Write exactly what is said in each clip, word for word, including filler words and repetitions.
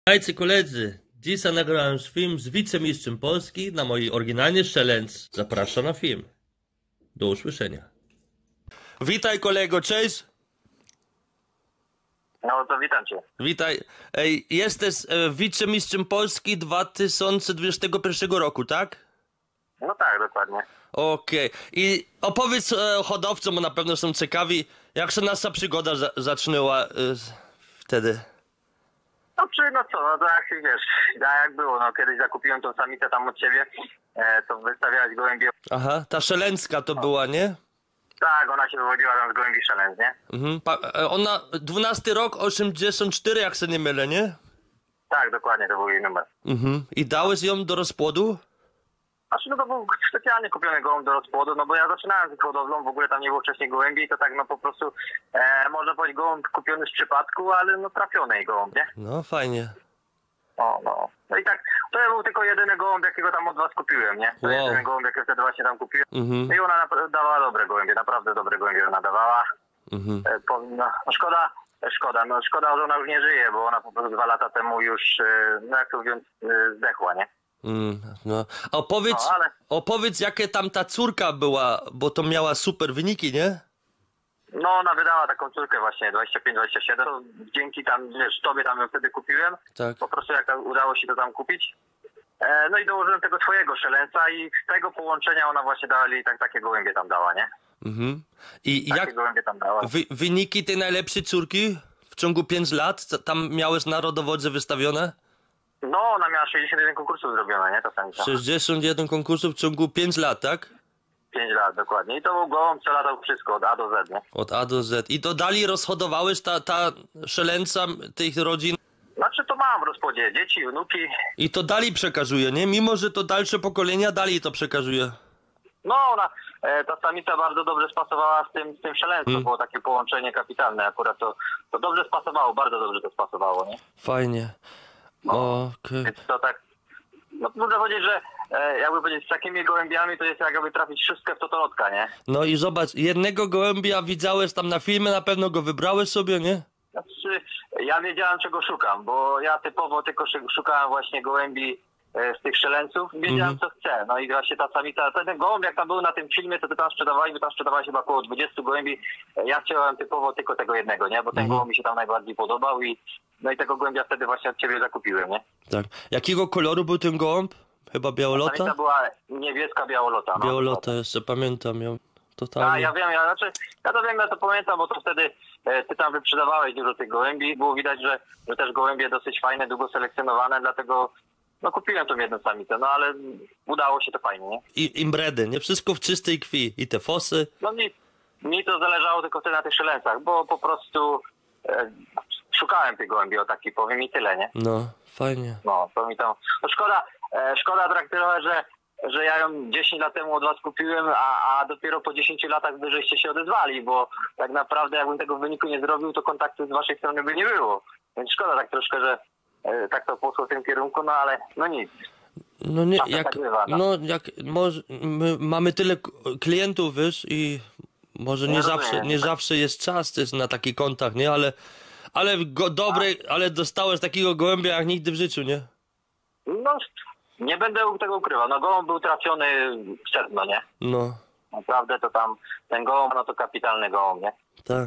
Słuchajcie koledzy, dzisiaj nagrałem film z wicemistrzem Polski na mój oryginalny challenge. Zapraszam na film. Do usłyszenia. Witaj kolego, cześć. No to witam cię. Witaj. Ej, jesteś e, wicemistrzem Polski dwa tysiące dwudziestego pierwszego roku, tak? No tak, dokładnie. Okej. I opowiedz e, hodowcom, bo na pewno są ciekawi, jak się nasza przygoda za zaczynała e, wtedy. No czy, no co, no to jak się wiesz, a jak było, no kiedyś zakupiłem tą samicę tam od ciebie, e, to wystawiałeś gołębie. Aha, ta szelenska to była, nie? Tak, ona się wywodziła tam z gołębi Szelens, nie? Mhm. Pa, e, ona, dwunasty rok, osiemdziesiąt cztery, jak się nie mylę, nie? Tak, dokładnie, to był jej numer. Mhm. I dałeś ją do rozpłodu? Znaczy, no to był specjalnie kupiony gołąb do rozpłodu, no bo ja zaczynałem z hodowlą, w ogóle tam nie było wcześniej gołębi, to tak no po prostu, e, można powiedzieć gołąb kupiony z przypadku, ale no trafiony gołąb, nie? No, fajnie. No, no. No i tak, to był tylko jedyny gołąb, jakiego tam od was kupiłem, nie? To Wow. jedyny gołąb, jaki wtedy właśnie tam kupiłem. Mhm. No i ona nap- dawała dobre gołębie, naprawdę dobre gołębie ona dawała. Mhm. E, powinna, no szkoda, e, szkoda, no szkoda, że ona już nie żyje, bo ona po prostu dwa lata temu już, e, no jak to mówiąc, e, zdechła, nie? Mm, no. A opowiedz, No, ale- opowiedz, jakie tam ta córka była, bo to miała super wyniki, nie? No ona wydała taką córkę właśnie, dwadzieścia pięć dwadzieścia siedem, to dzięki tam, wiesz, tobie tam ją wtedy kupiłem, Tak. po prostu jak udało się to tam kupić. E, no i dołożyłem tego twojego szelenca i z tego połączenia ona właśnie dała, i tak takie gołębie tam dała, nie? Mhm. I Takie jak gołębie tam dała. wy, wyniki tej najlepszej córki w ciągu pięciu lat, co tam miałeś na rodowodze wystawione? No, ona miała sześćdziesiąt jeden konkursów zrobione, nie? To samica. sześćdziesiąt jeden konkursów w ciągu pięciu lat, tak? pięć lat, dokładnie. I to był gołąb, co latał wszystko, od A do Z, nie? Od A do Z. I to dalej rozhodowałeś ta, ta szelenca tych rodzin? Znaczy to mam w rozpodzie, dzieci, wnuki. I to dalej przekazuje, nie? Mimo, że to dalsze pokolenia dalej to przekazuje. No, ona, e, ta samica bardzo dobrze spasowała z tym, z tym szaleństwem, Hmm. było takie połączenie kapitalne akurat, to, to dobrze spasowało, bardzo dobrze to spasowało, nie? Fajnie. No. Okej. Więc to tak, no można powiedzieć, że e, jakby powiedzieć, z takimi gołębiami to jest jakby trafić szóstkę w totolotka, nie? No i zobacz, jednego gołębia widziałeś tam na filmie, na pewno go wybrałeś sobie, nie? Znaczy, ja wiedziałem czego szukam, bo ja typowo tylko szy- szukałem właśnie gołębi e, z tych szeleńców, wiedziałem Mhm. co chcę, no i właśnie ta samica, ten gołąb jak tam był na tym filmie, to ty tam sprzedawali, by tam sprzedawałeś chyba około dwudziestu gołębi, E, ja chciałem typowo tylko tego jednego, nie, bo ten Mhm. gołąb mi się tam najbardziej podobał i no i tego gołębia wtedy właśnie od ciebie zakupiłem, nie? Tak. Jakiego koloru był ten gołąb? Chyba białolota? Samica była niebieska białolota. No. Białolota, jeszcze pamiętam ją. Totalnie. A, ja wiem, ja, znaczy, ja to wiem, ja to pamiętam, bo to wtedy e, ty tam wyprzedawałeś dużo tych gołębi. Było widać, że, że też gołębie dosyć fajne, długo selekcjonowane, dlatego no kupiłem tą jedną samicę, no ale udało się to fajnie, nie? I imbredy, nie? Wszystko w czystej krwi. I te fosy. No mi, mi to zależało tylko wtedy na tych szeleńcach, bo po prostu e, szukałem tych gołębi, o taki powiem i tyle, nie? No, fajnie. No, to mi tam... No szkoda, e, szkoda tak trochę, że że ja ją dziesięć lat temu od was kupiłem, a, a dopiero po dziesięciu latach wy żeście się odezwali, bo tak naprawdę jakbym tego wyniku nie zrobił, to kontaktu z waszej strony by nie było. Więc szkoda tak troszkę, że e, tak to poszło w tym kierunku, no ale no nic. No nie, Czasem jak, tak bywa, no. no jak, może, my mamy tyle k- klientów, wiesz, i może nie Nie zawsze, rozumiem. nie zawsze jest czas też na taki kontakt, nie, ale, ale go, dobre, ale dostałeś takiego gołębia jak nigdy w życiu, nie? No nie będę tego ukrywał, no gołąb był trafiony w sedno, nie? No, Naprawdę to tam, ten gołąb, no to kapitalny gołąb, nie? tak.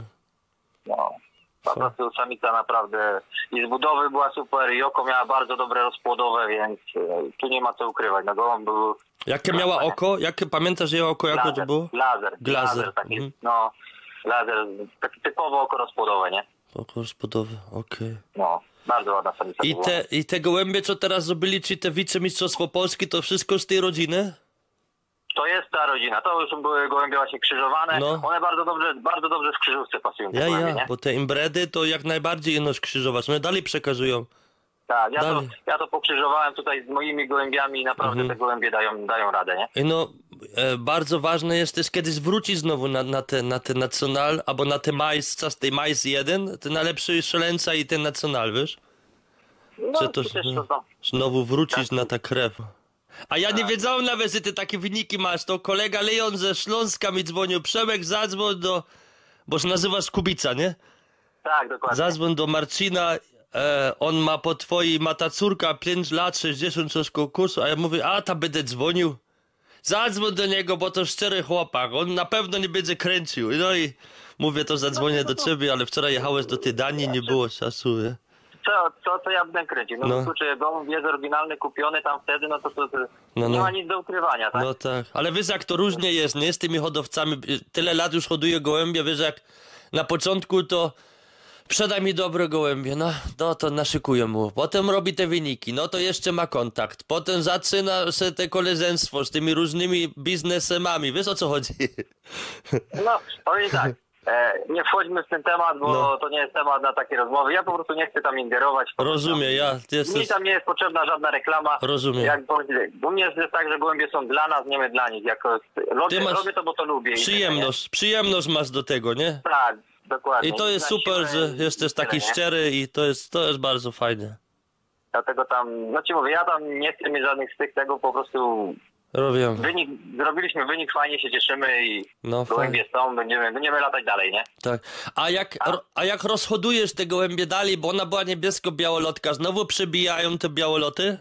No. Po prostu samica naprawdę i z budowy była super i oko miała bardzo dobre rozpłodowe, więc e, tu nie ma co ukrywać. No gołąb był... Jakie miała oko? Jakie, pamiętasz jej oko, jakie to Laser, było? laser, Glazer, laser taki, mhm. no, laser, taki typowo oko rozpłodowe, nie? Oko rozbudowy, okej. No, bardzo ładna samica I była. te, I te gołębie, co teraz zrobili, czy te wicemistrzostwo Polski, to wszystko z tej rodziny? To jest ta rodzina, to już były gołębie właśnie krzyżowane, No. one bardzo dobrze, bardzo dobrze w krzyżówce pasują te Ja, gołębie, ja, nie? bo te imbredy to jak najbardziej jedność krzyżować, one dalej przekazują. Tak, ja to, dalej. ja to pokrzyżowałem tutaj z moimi gołębiami i naprawdę Mhm. te gołębie dają, dają radę, nie? I no, e, bardzo ważne jest też kiedyś wrócić znowu na, na te, na te nacjonal, albo na te majs, czas tej majs jeden, ten najlepszy szaleńca i ten nacjonal, wiesz? No, Że to przecież znowu, to, znowu wrócić Tak. na ta krew. A ja nie Tak. wiedziałem nawet, że ty takie wyniki masz, to kolega Leon ze Śląska mi dzwonił, Przemek zadzwoń do, bo się nazywasz Kubica, nie? tak, dokładnie. Zadzwoń do Marcina, e, on ma po twojej, ma ta córka pięć lat, sześćdziesiąt coś kursu, a ja mówię, a ta będę dzwonił. Zadzwoń do niego, bo to szczery chłopak, on na pewno nie będzie kręcił. No i mówię, to zadzwonię do ciebie, ale wczoraj jechałeś do tej Danii, nie było czasu, nie? Co, co, co ja będę kręcił? No, No. kurczę, gołąb jest oryginalny, kupiony tam wtedy, no to, to, to No, nie no. ma nic do ukrywania, tak? No tak, ale wiesz jak to różnie jest, nie? Z tymi hodowcami, tyle lat już hoduję gołębie, wiesz jak na początku to sprzedaj mi dobre gołębie, no, no to naszykuję mu, potem robi te wyniki, no to jeszcze ma kontakt, potem zaczyna się te koleżeństwo z tymi różnymi biznesemami, wiesz o co chodzi? No, powiem tak, e, nie wchodźmy w ten temat, bo No. to nie jest temat na takie rozmowy. Ja po prostu nie chcę tam ingerować. Rozumiem, ja Mi jesteś... tam nie jest potrzebna żadna reklama. Rozumiem. Jak, u mnie jest tak, że gołębie są dla nas, nie my dla nich. Jako, robię, masz robię to, bo to lubię. i tyle, Przyjemność, przyjemność masz do tego, nie? nie? Tak, dokładnie. I to jest Na super, siłę że i jesteś tyle, taki nie? szczery i to jest, to jest bardzo fajne. Dlatego tam, no ci mówię, ja tam nie chcę mieć żadnych styk tego, po prostu Robię. wynik, zrobiliśmy wynik, fajnie się cieszymy i No gołębie są, będziemy, będziemy latać dalej, nie? Tak. A jak, ro- a jak rozhodujesz te gołębie dalej, bo ona była niebiesko-białolotka, znowu przebijają te białoloty?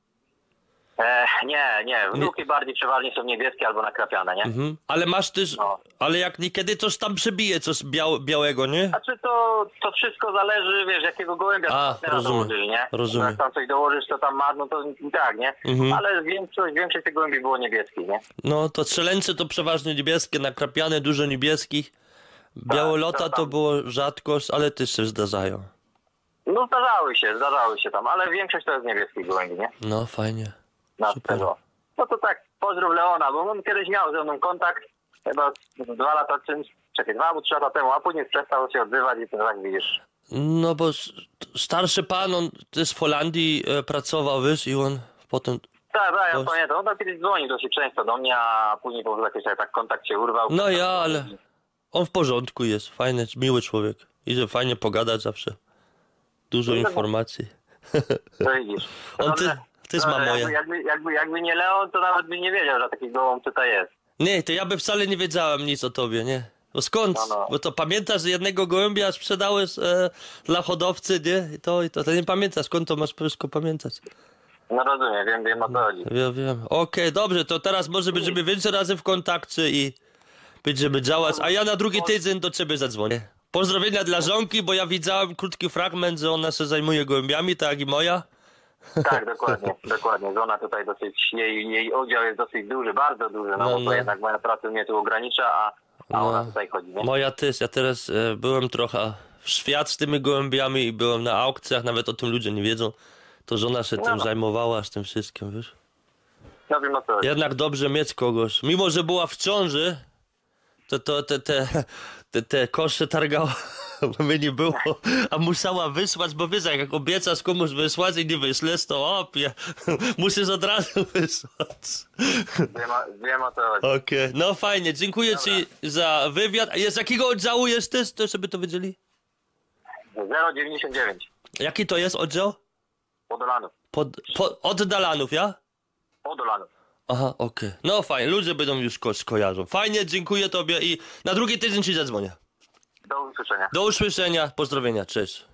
E, nie, nie, wnuki bardziej przeważnie są niebieskie albo nakrapiane, nie? Mhm. Ale masz też, No. ale jak niekiedy coś tam przebije, coś biał, białego, nie? Znaczy to, to wszystko zależy, wiesz, jakiego gołębia A, partnera rozumiem, dołożysz, nie? rozumiem. Jak tam coś dołożysz, to tam ma, no to i tak, nie? Mhm. Ale większość, większość tych gołębi było niebieskich, nie? No to strzelęce to przeważnie niebieskie, nakrapiane, dużo niebieskich. Białolota to to tam- było rzadkość, ale też się zdarzają. No zdarzały się, zdarzały się tam, ale większość to jest niebieskich gołębi, nie? No fajnie. Na Super. tego. No to tak, pozdrów Leona, bo on kiedyś miał ze mną kontakt, chyba z- dwa lata czymś, czekaj, dwa albo trzy lata temu, a później przestał się odzywać i to tak widzisz. No bo s- starszy pan, on też w Holandii e, pracował, wiesz, i on potem... Tak, tak, ja Poz- pamiętam, on tam kiedyś dzwonił dosyć często do mnie, a później po prostu jakoś tak kontakt się urwał. No ja, ale on w porządku jest, fajny, miły człowiek. Idzie fajnie pogadać zawsze. Dużo No, no. informacji. To widzisz. On ty, Dobrze. też No, ma moje. Jakby, jakby, jakby, jakby nie Leon, to nawet by nie wiedział, że taki gołąb tutaj jest. Nie, to ja by wcale nie wiedziałem nic o tobie, nie? Bo skąd? No, no. Bo to pamiętasz, że jednego gołębia sprzedałeś e, dla hodowcy, nie? I to, i to, to nie pamiętasz, skąd to masz wszystko pamiętać? No rozumiem, wiem, wiem o co chodzi. Wiem, wiem. Okej, dobrze, to teraz może będziemy więcej razy w kontakcie i będziemy działać, a ja na drugi tydzień do ciebie zadzwonię. Pozdrowienia dla żonki, bo ja widziałem krótki fragment, że ona się zajmuje gołębiami, tak jak i moja. Tak, dokładnie, dokładnie. Żona tutaj dosyć, jej, jej udział jest dosyć duży, bardzo duży, no, No, bo no. to jednak moja praca mnie tu ogranicza, a, a No. ona tutaj chodzi, nie? Moja też, ja teraz e, byłem trochę w świat z tymi gołębiami i byłem na aukcjach, nawet o tym ludzie nie wiedzą. To żona się tym no. zajmowała, z tym wszystkim, wiesz. No wiem o co chodzi. Jednak dobrze mieć kogoś. Mimo, że była w ciąży, to, to te, te, te, te kosze targała, bo mnie nie było, a musiała wysłać, bo wiesz, jak obiecasz komuś wysłać i nie wyślesz, to opie, musisz od razu wysłać. Wiem, o- wiem o co chodzi. Okej, no fajnie, dziękuję ci za wywiad. A z jakiego oddziału jesteś, to żeby to wiedzieli? zero dziewięćdziesiąt dziewięć. Jaki to jest oddział? Podolanów. Pod, po, od Dalanów, ja? Podolanów. Aha, okej. No fajnie, ludzie będą już ko skojarzą. Fajnie, dziękuję tobie i na drugi tydzień ci zadzwonię. Do usłyszenia. Do usłyszenia, pozdrowienia, cześć.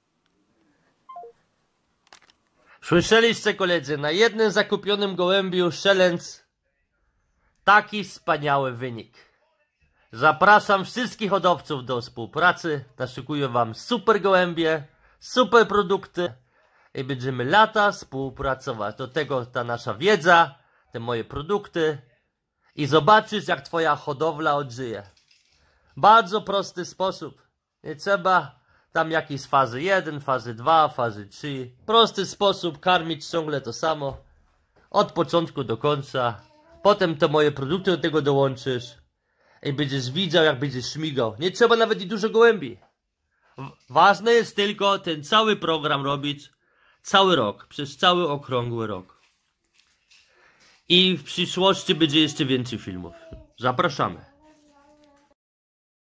Słyszeliście koledzy, na jednym zakupionym gołębiu Szelec taki wspaniały wynik. Zapraszam wszystkich hodowców do współpracy, naszykuję wam super gołębie, super produkty i będziemy lata współpracować. Do tego ta nasza wiedza, te moje produkty i zobaczysz, jak twoja hodowla odżyje. Bardzo prosty sposób. Nie trzeba tam jakiejś fazy jeden, fazy dwa, fazy trzy. Prosty sposób, karmić ciągle to samo. Od początku do końca. Potem te moje produkty do tego dołączysz. I będziesz widział, jak będziesz śmigał. Nie trzeba nawet i dużo gołębi. W- Ważne jest tylko ten cały program robić. Cały rok. Przez cały okrągły rok. I w przyszłości będzie jeszcze więcej filmów. Zapraszamy.